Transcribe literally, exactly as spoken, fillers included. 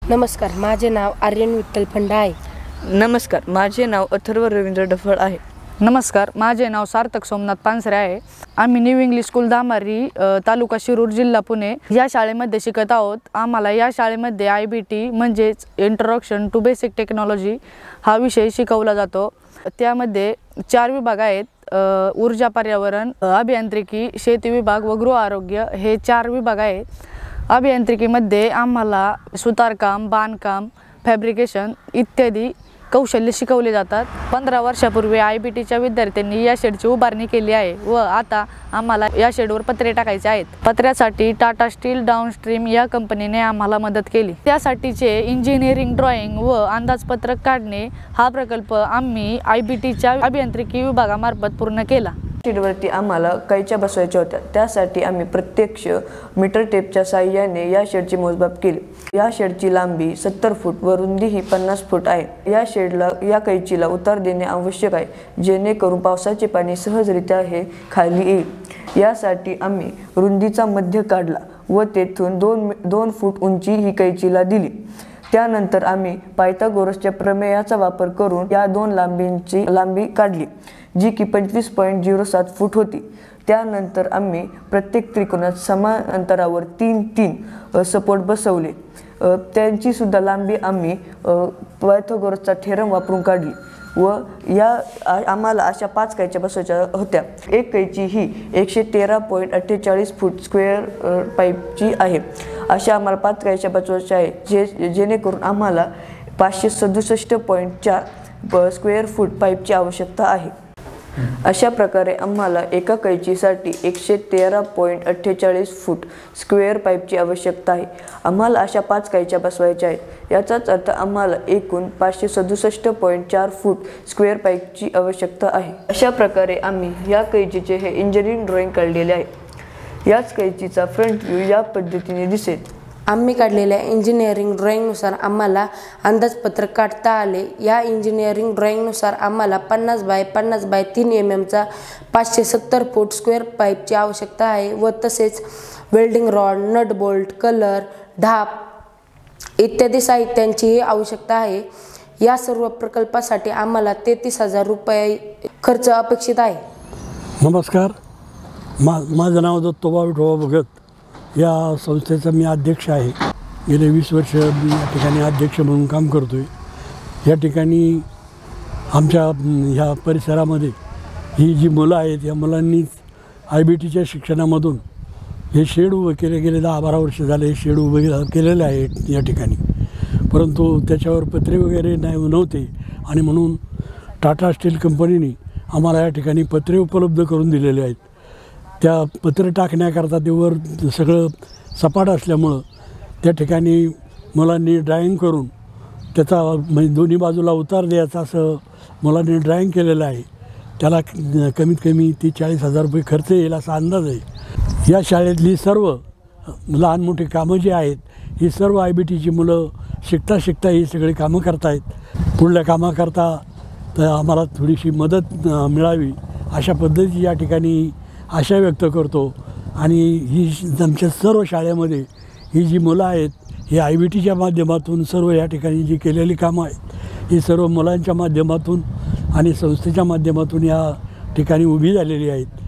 नमस्कार, माझे नाव आर्यन विठ्ठल फंडा आहे. नमस्कार, माझे नाव अथर्व रवींद्र डफळ आहे. नमस्कार, माझे नाव सार्थक सोमनाथ पानसरे आहे. आम्ही न्यू इंग्लिश स्कूल दामारी तालुका शिरूर जिल्हा पुणे या शाळेमध्ये शिकत आहोत. आम्हाला या शाळेमध्ये आय बी टी म्हणजेच इंट्रोडक्शन टू बेसिक टेक्नॉलॉजी हा विषय शिकवला जातो. त्यामध्ये चार विभाग आहेत. ऊर्जा, पर्यावरण, अभियांत्रिकी, शेती विभाग व गृह आरोग्य हे चार विभाग आहेत. अभियांत्रिकीमध्ये आम्हाला सुतारकाम, बांधकाम, फॅब्रिकेशन इत्यादी कौशल्य शिकवले जातात. पंधरा वर्षापूर्वी आय बी टीच्या विद्यार्थ्यांनी या शेडची उभारणी केली आहे व आता आम्हाला या शेडवर पत्रे टाकायचे आहेत. पत्र्यासाठी टाटा स्टील डाऊनस्ट्रीम या कंपनीने आम्हाला मदत केली. त्यासाठीचे इंजिनिअरिंग, ड्रॉइंग व अंदाजपत्रक काढणे हा प्रकल्प आम्ही आय बी टीच्या अभियांत्रिकी विभागामार्फत पूर्ण केला. शेडवरती आम्हाला कैच्या बसवायच्या होत्या. त्यासाठी आम्ही प्रत्यक्ष मीटर टेपच्या साहाय्याने या शेडची मोजमाप केली. या शेडची लांबी सत्तर फूट व रुंदी ही पन्नास फूट आहे. या शेडला या कैचीला उतार देणे आवश्यक आहे, जेणेकरून पावसाचे पाणी सहजरित्या हे खाली येईल. यासाठी आम्ही रुंदीचा मध्य काढला व तेथून दोन दोन फूट उंची ही कैचीला दिली. त्यानंतर आम्ही पायथागोरसच्या प्रमेयाचा वापर करून या दोन लांबींची लांबी काढली, जी की पंचवीस पॉईंट झिरो सात फूट होती. त्यानंतर आम्ही प्रत्येक त्रिकोणात समान अंतरावर तीन तीन सपोर्ट बसवले. त्यांची सुद्धा लांबी आम्ही पायथागोरसचा थेरम वापरून काढली व या आम्हाला अशा पाच कैच्या बसवायच्या होत्या. एक कैची ही एकशे तेरा पॉईंट अठ्ठेचाळीस फूट स्क्वेअर पाईपची आहे. अशा आम्हाला पाच कैच्या बसवायच्या आहे, जे जेणेकरून आम्हाला पाचशे सदुसष्ट पॉईंट चार स्क्वेअर फूट पाईपची आवश्यकता आहे. अशा प्रकारे आम्हाला एका कैचीसाठी एकशे तेरा पॉईंट अठ्ठेचाळीस फूट स्क्वेअर पाईपची आवश्यकता आहे. आम्हाला अशा पाच कैच्या बसवायच्या आहेत. याचाच अर्थ आम्हाला एकूण पाचशे सदुसष्ट पॉईंट चार फूट स्क्वेअर पाईपची आवश्यकता आहे. अशा प्रकारे आम्ही या कैचीचे हे इंजिनिअरिंग ड्रॉइंग काढलेले आहे. याच कैचीचा फ्रंट व्ह्यू या पद्धतीने दिसेल. आम्ही काढलेल्या इंजिनिअरिंग ड्रॉइंगनुसार आम्हाला अंदाजपत्रक काढता आले. या इंजिनिअरिंग ड्रॉइंगनुसार आम्हाला पन्नास बाय पन्नास बाय तीन एम एमचा पाचशे सत्तर फूट स्क्वेअर पाईपची आवश्यकता आहे व तसेच welding rod, nut bolt, colour, ढाप इत्यादी साहित्यांचीही आवश्यकता आहे. या सर्व प्रकल्पासाठी आम्हाला तेहतीस हजार रुपये खर्च अपेक्षित आहे. नमस्कार, मा माझं नाव दत्तोबा विठोबा भगत. या संस्थेचा मी अध्यक्ष आहे. गेले वीस वर्ष मी या ठिकाणी अध्यक्ष म्हणून काम करतो आहे. या ठिकाणी आमच्या ह्या परिसरामध्ये ही जी मुलं आहेत, या मुलांनी आय बी टीच्या शिक्षणामधून हे शेड उभं केले. गेले दहा बारा वर्ष झाले हे शेड उभं केलेले आहे या ठिकाणी, परंतु त्याच्यावर पत्रे वगैरे नाही नव्हते आणि म्हणून टाटा स्टील कंपनीने आम्हाला या ठिकाणी पत्रे उपलब्ध करून दिलेले आहेत. त्या पत्रे टाकण्याकरता ते वर सगळं सपाट असल्यामुळं त्या ठिकाणी मुलांनी ड्रॉइंग करून त्याचा म्हणजे दोन्ही बाजूला उतार द्यायचा असं मुलांनी ड्रॉइंग केलेलं आहे. त्याला कमीत कमी तीस चाळीस हजार रुपये खर्च येईल असा अंदाज आहे. या शाळेतली सर्व लहान मोठी कामं जी आहेत ही सर्व आय बी टीची मुलं शिकता शिकता ही सगळी कामं करतायत. पुढल्या कामाकरता तर आम्हाला थोडीशी मदत मिळावी अशा पद्धतीची या ठिकाणी आशा व्यक्त करतो. आणि ही आमच्या सर्व शाळेमध्ये ही जी मुलं आहेत ही आय बी टीच्या माध्यमातून सर्व या ठिकाणी जी केलेली कामं आहेत ही सर्व मुलांच्या माध्यमातून आणि संस्थेच्या माध्यमातून या ठिकाणी उभी झालेली आहेत.